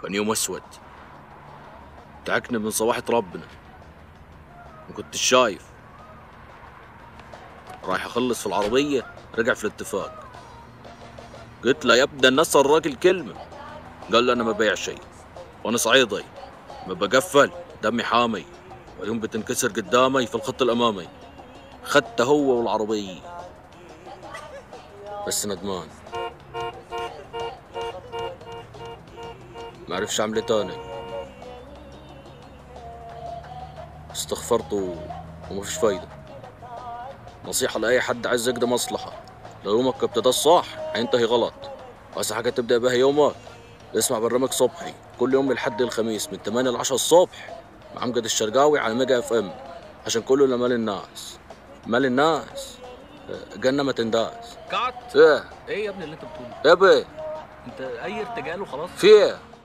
كان يوم اسود. تعكنا من صباحة ربنا، ما كنتش شايف. رايح اخلص في العربية، رجع في الاتفاق. قلت له يا ابني الناس الراجل كلمة. قال له انا ما بيع شيء، وانا صعيدي ما بقفل، دمي حامي، واليوم بتنكسر قدامي في الخط الامامي. خدته هو والعربية، بس ندمان. ما عرفش اعمل إيه تاني. استغفرت وما فيش فايدة. نصيحة لأي حد عايز يقدم مصلحة: لو يومك ابتدى الصح هينتهي غلط. وأحسن حاجة تبدأ بها يومك، اسمع برنامج صبحي كل يوم من الحد للخميس من 8 ل 10 الصبح مع أمجد الشرقاوي على ميجا اف ام، عشان كله لمال الناس. مال الناس جنة ما تنداس. كات. ايه ايه يا ابني اللي انت بتقوله؟ يا بيه؟ انت اي ارتجال وخلاص. في ايه؟